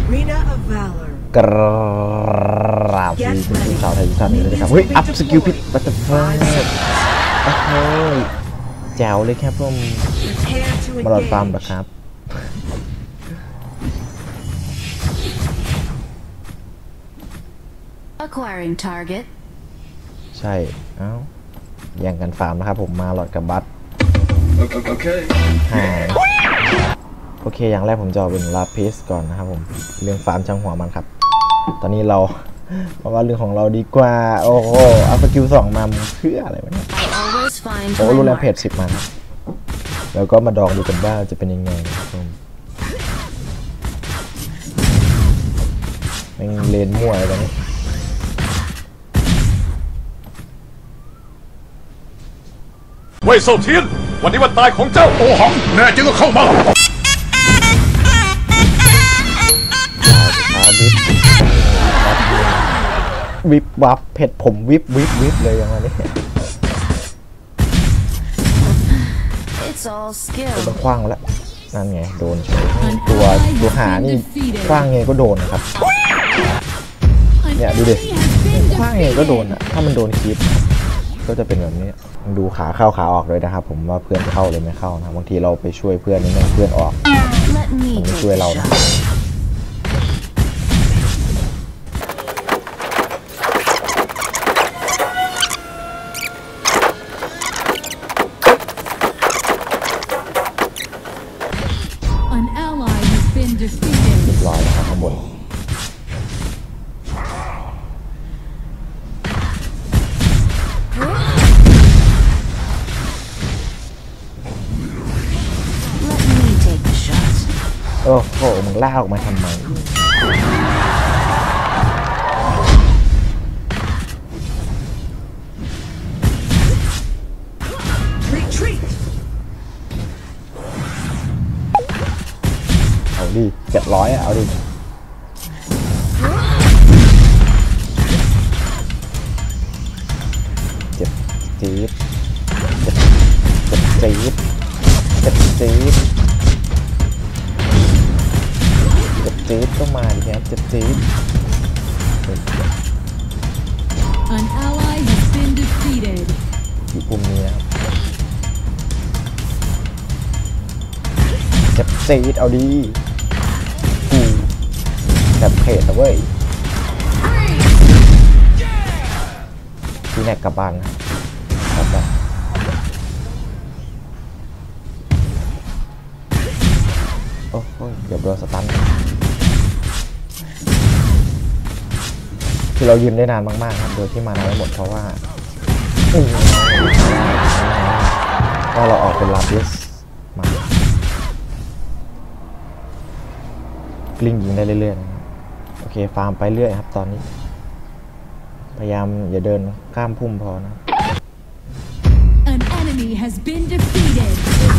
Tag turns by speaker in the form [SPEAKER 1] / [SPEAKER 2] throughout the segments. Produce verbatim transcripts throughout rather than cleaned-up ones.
[SPEAKER 1] กราบสาวไทยทุกท่านเลยนะครับเฮ้ยอัพสกิลพิษบัตเตอร์ไฟโอ้โหแจ๋วเลยครับผมมาลอดฟาร์มปะครับ
[SPEAKER 2] Acquiring target
[SPEAKER 1] ใช่เอ้าแย่งกันฟาร์มนะครับผมมาหลอดกับบัตโอเคโอเคอย่างแรกผมจะเอาเป็นลาพิสก่อนนะครับผมเรื่องฟาร์มช่างหัวมันครับตอนนี้เรามาว่าเรื่องของเราดีกว่าโอ้โหอัพสกิลสองมาเพื่ออะไรวะเนี่ยโอ้รู้แล้วเพจสิบมาครับแล้วก็มาดองดูกันว่าจะเป็นยังไงครับผมแม่งเลนมั่วอะไรกันนี่
[SPEAKER 3] เว่ยเซาเทียนวันนี้วันตายของเจ้าโอหังแน่จริงก็เข้ามา
[SPEAKER 1] วิบวับเผ็ดผมวิบวิบวิบเลยอย่างนี้ตัวคว้างแล้วนั่นไงโดนตัวตัวหานี่คว้างไงก็โดนนะครับเนี่ยดูดิคว้างไงก็โดนอ่ะถ้ามันโดนคีบก็จะเป็นแบบนี้ดูขาเข้าขาออกเลยนะครับผมว่าเพื่อนเข้าเลยไม่เข้านะบางทีเราไปช่วยเพื่อนนี่ไม่เพื่อนออกมันไม่ช่วยเรานะเรียบร้อยแล้วครับข้างบนโอ้โหมึงล่าออกมาทำไมเอาดิเจ็ดร้อยอ่ะเอาดิเจ็บจี๊ดเจ็บเจ็บจี๊ดเจ็บจี๊ดเจ็บจี๊ดก็มาดิครับเจ็บจี๊ดอยู่ปุ่มนี้ครับเจ็บจี๊ดเอาดีกูแบบเพจนะเว้ยที่แนกกลับบ้านนะครับแบบโอ้โหเกือบโดนสตันคือเรายืนได้นานมากๆครับโดยที่มานาไม่หมดเพราะว่าว่าเราออกเป็นลาพิสมากลิ้งยิงได้เรื่อยๆนะโอเคฟาร์มไปเรื่อยครับตอนนี้พยายามอย่าเดินข้ามพุ่มพอนะ
[SPEAKER 4] An enemy has been defeated.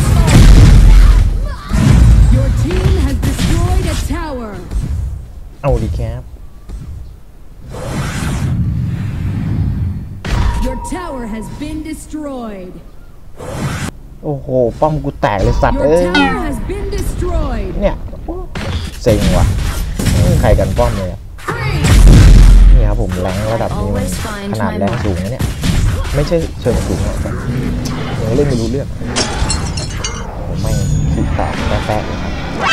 [SPEAKER 4] Your team has destroyed a tower.
[SPEAKER 1] เอาดิครับ
[SPEAKER 4] Your tower has been destroyed.
[SPEAKER 1] โอ้โหป้อมกูแตกเลยสัตว์เอ้ยเนี่ยเซ็งว่ะใครกันป้อมเลยนี่ครับผมแรงระดับนี้มันขนาดแรงสูงนะเนี่ยไม่ใช่เชิงสูงนะแต่ยังเล่นไม่รู้เรื่องผมไม่ขี้ตาแป๊กๆเลยครับ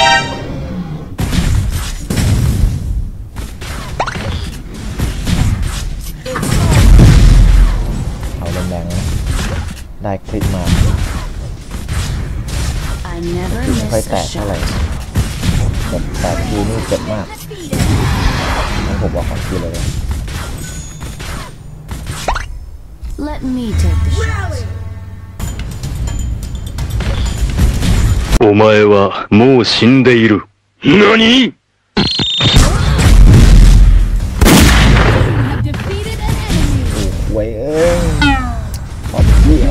[SPEAKER 1] เอาแรงๆนะได้คลิกมาไม่ค่อยแตกเท่าไหร่แบบแตกทีนี่เจ็บมากงั้นผมบอกของทีเลย
[SPEAKER 2] Let me take the shot.
[SPEAKER 3] お前はもう死んでいる。何？
[SPEAKER 1] เว้ยเอ้ยขอบเลี้ยว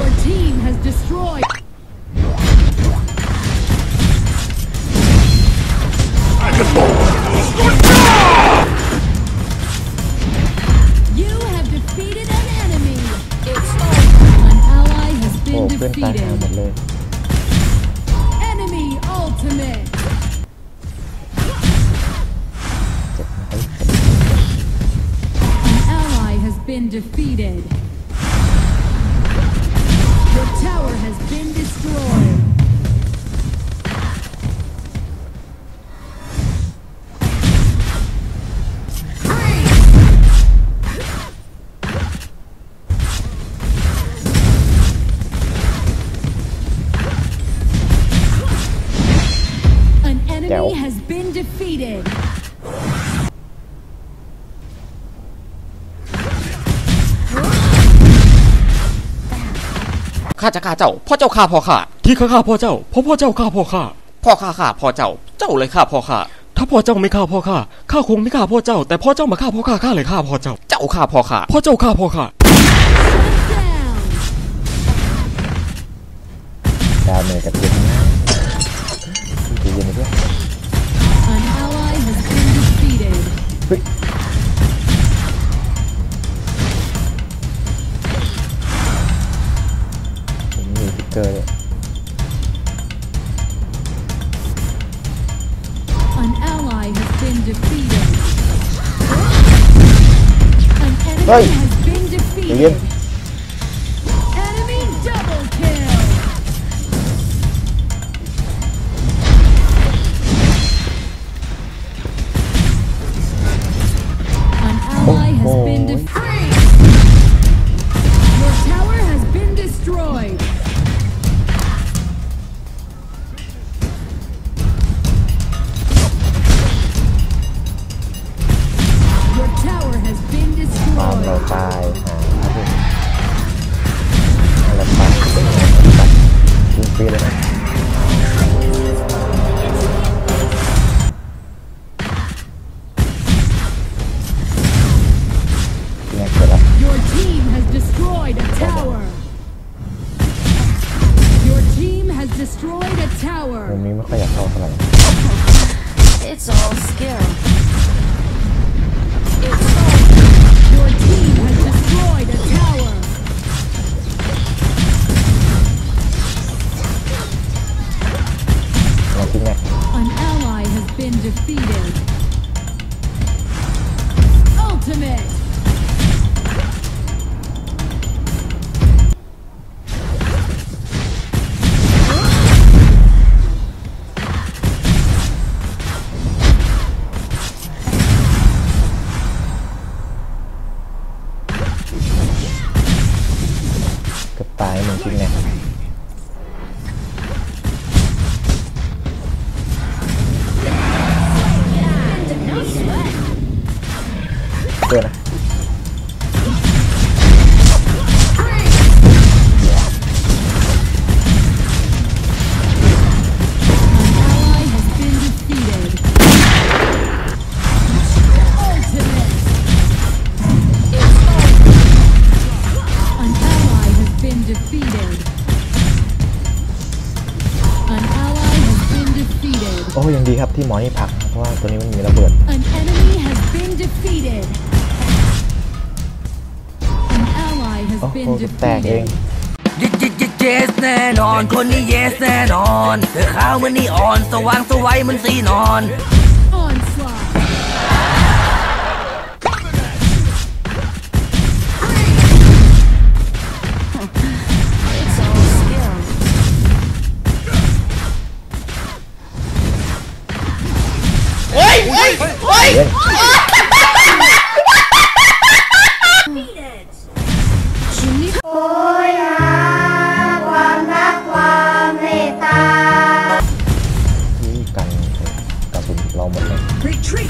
[SPEAKER 1] โอ้เพื่อนตายหาหมดเลย
[SPEAKER 4] defeated. Your tower has been destroyed. An enemy has been defeated.
[SPEAKER 5] ข้าจะฆ่าเจ้าพ่อเจ้าฆ่าพ่อข้าที่ข้าฆ่าพ่อเจ้าเพราะพ่อเจ้าฆ่าพ่อข้าพ่อข้าฆ่าพ่อเจ้าเจ้าเลยฆ่าพ่อข้าถ้าพ่อเจ้าไม่ฆ่าพ่อข้าข้าคงไม่ฆ่าพ่อเจ้าแต่พ่อเจ้ามาฆ่าพ่อข้าข้าเลยฆ่าพ่อเจ้าเจ้าฆ่าพ่อข้าพ่อเจ้าฆ่าพ่อข้า
[SPEAKER 1] ดาวเมจกับเจ็บนะดีเย็นเลยเพื่อน
[SPEAKER 4] An ally has been defeated.
[SPEAKER 1] เฮ้ยผมมีพิกเกอร์เลย
[SPEAKER 4] An ally has been defeated. An enemy
[SPEAKER 1] Hey.
[SPEAKER 4] has been
[SPEAKER 1] Hey,
[SPEAKER 4] defeated.
[SPEAKER 1] Ian.
[SPEAKER 4] Enemy double kill. An ally has
[SPEAKER 1] Oh,
[SPEAKER 4] been
[SPEAKER 1] boy.
[SPEAKER 4] defeated. Your tower has been destroyed. Your tower has been
[SPEAKER 1] ฟาร์มเรา
[SPEAKER 4] destroyed.
[SPEAKER 1] ตายหาครับผมอะไรตัดยิงฟรีเลยนะเนี่ยเกิดแล้ว
[SPEAKER 4] Your team has destroyed a tower. Your team has destroyed a
[SPEAKER 1] มุม
[SPEAKER 4] tower.
[SPEAKER 1] นี้ไม่ค่อยอยากเข้าเท่าไหร่
[SPEAKER 2] It's all skill.
[SPEAKER 4] Your team has destroyed a tower.
[SPEAKER 1] มาทิ้งเนี่ย
[SPEAKER 4] An ally has been defeated. Ultimate.
[SPEAKER 1] เกือบตายหนึ่งทิ้งเนี่ยเกิดนะ
[SPEAKER 4] An ally has been defeated. Ultimate. An ally has been defeated. An ally has been defeated.
[SPEAKER 1] โอ้ยังดีครับที่หมอนี่พักเพราะว่าตัวนี้มันมีระเบิด
[SPEAKER 4] An enemy has been defeated. An ally has
[SPEAKER 1] โอ้โห
[SPEAKER 4] been
[SPEAKER 1] แตกเอง
[SPEAKER 4] defeated.
[SPEAKER 6] ยิยิยิเยสแน่นอน คนนี้เยสแน่นอนเธอขาวเหมือนนีออน สว่างสวัยเหมือนสีนอน
[SPEAKER 4] Onslaught.
[SPEAKER 2] It's all skill.
[SPEAKER 5] เฮ้ยเฮ้ยเฮ้ย
[SPEAKER 1] เล่น ที่กันกระสุนเราหมดเลย
[SPEAKER 4] Retreat.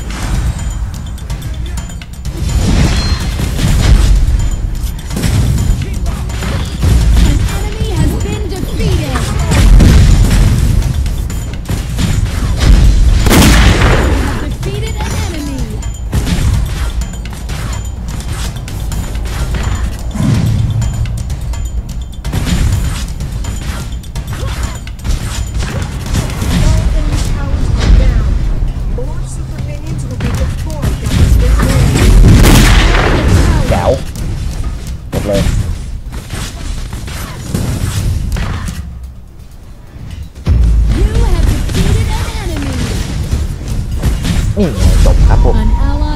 [SPEAKER 4] An enemy has been defeated. You have defeated an enemy.
[SPEAKER 7] More super minions will be deployed down this way.
[SPEAKER 1] แจ๋วหมดเลย
[SPEAKER 4] You have defeated an enemy.
[SPEAKER 1] นี่ไงจบครับผม
[SPEAKER 4] An ally